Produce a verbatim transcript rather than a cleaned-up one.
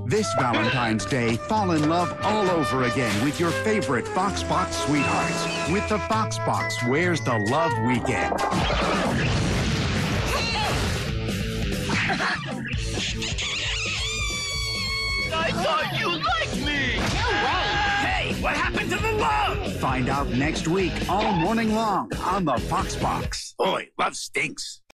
This Valentine's Day, fall in love all over again with your favorite FoxBox sweethearts with the FoxBox Where's the Love Weekend. I thought you liked me! No way! Hey, what happened to the love? Find out next week, all morning long, on the FoxBox. Boy, love stinks.